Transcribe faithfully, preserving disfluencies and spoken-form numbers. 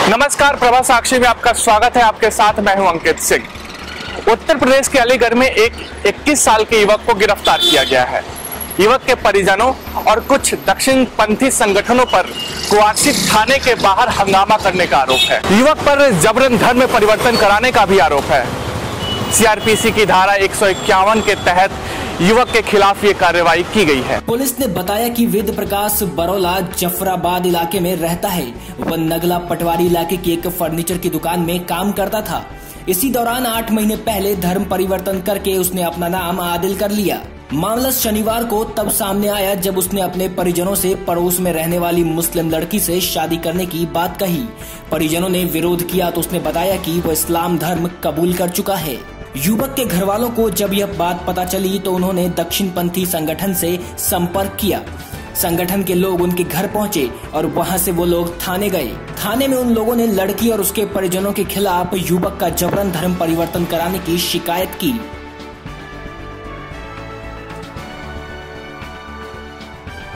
नमस्कार, प्रभा साक्षी में आपका स्वागत है। आपके साथ मैं हूं अंकित सिंह। उत्तर प्रदेश के अलीगढ़ में एक इक्कीस साल के युवक को गिरफ्तार किया गया है। युवक के परिजनों और कुछ दक्षिण पंथी संगठनों पर कुआसी थाने के बाहर हंगामा करने का आरोप है। युवक पर जबरन धर्म में परिवर्तन कराने का भी आरोप है। सीआरपीसी की धारा एक सौ इक्यावन के तहत युवक के खिलाफ ये कार्रवाई की गई है। पुलिस ने बताया कि वेद प्रकाश बरौला जफराबाद इलाके में रहता है। वह नगला पटवारी इलाके की एक फर्नीचर की दुकान में काम करता था। इसी दौरान आठ महीने पहले धर्म परिवर्तन करके उसने अपना नाम आदिल कर लिया। मामला शनिवार को तब सामने आया जब उसने अपने परिजनों से पड़ोस में रहने वाली मुस्लिम लड़की से शादी करने की बात कही। परिजनों ने विरोध किया तो उसने बताया कि वह इस्लाम धर्म कबूल कर चुका है। युवक के घर वालों को जब यह बात पता चली तो उन्होंने दक्षिणपंथी संगठन से संपर्क किया। संगठन के लोग उनके घर पहुंचे और वहां से वो लोग थाने गए। थाने में उन लोगों ने लड़की और उसके परिजनों के खिलाफ युवक का जबरन धर्म परिवर्तन कराने की शिकायत की।